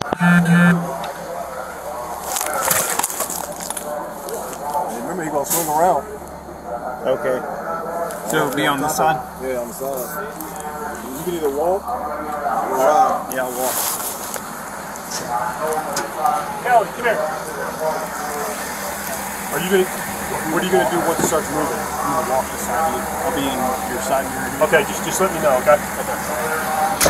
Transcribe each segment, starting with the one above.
Remember, you're gonna swing around. Okay. So it'll be on this side? Yeah, on the side. You can either walk or ride. Yeah, I'll walk. Kelly, come here. What are you gonna do once it starts moving? I'm gonna walk this side. I'll be in your side mirror. Okay, just let me know, okay? Okay.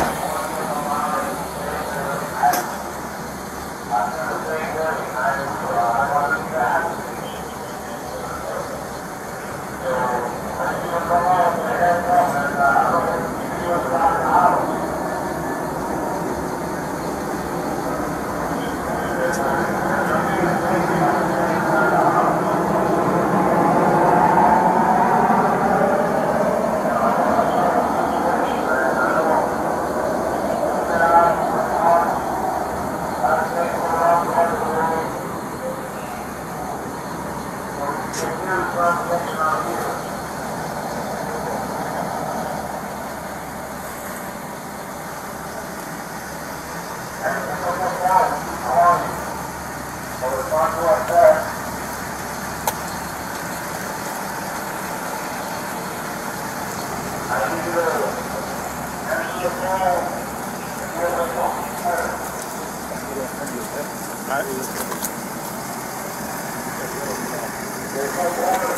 All right.